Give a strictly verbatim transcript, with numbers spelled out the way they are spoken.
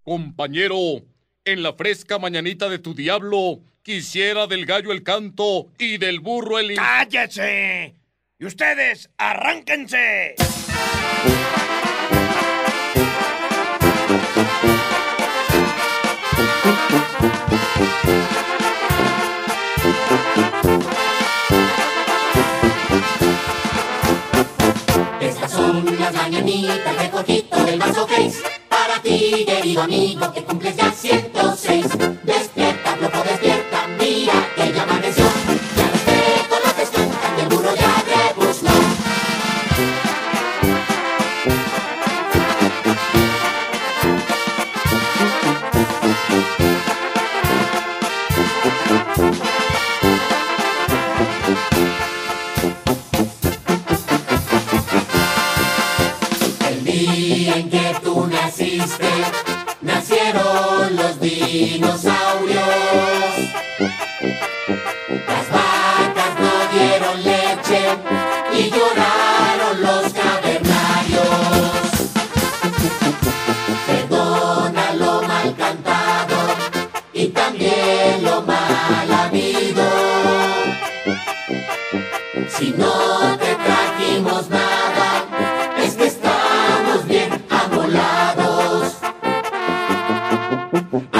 Compañero, en la fresca mañanita de tu diablo, quisiera del gallo el canto y del burro el... ¡Cállese! Y ustedes, arránquense. Estas son las mañanitas de Jorgito del Vaso Case. Para ti, querido amigo, que cumples ya ciento seis. Despierta, loco, despierta, mira que ya amaneció. Ya los tecolotes cantan y el burro ya rebuznó. El día en que tú naciste, nacieron los dinosaurios. Las vacas no dieron leche y lloraron los cavernarios. Perdona lo mal cantado y también lo mal habido. Si no te trajimos nada, es que estamos bien amolados.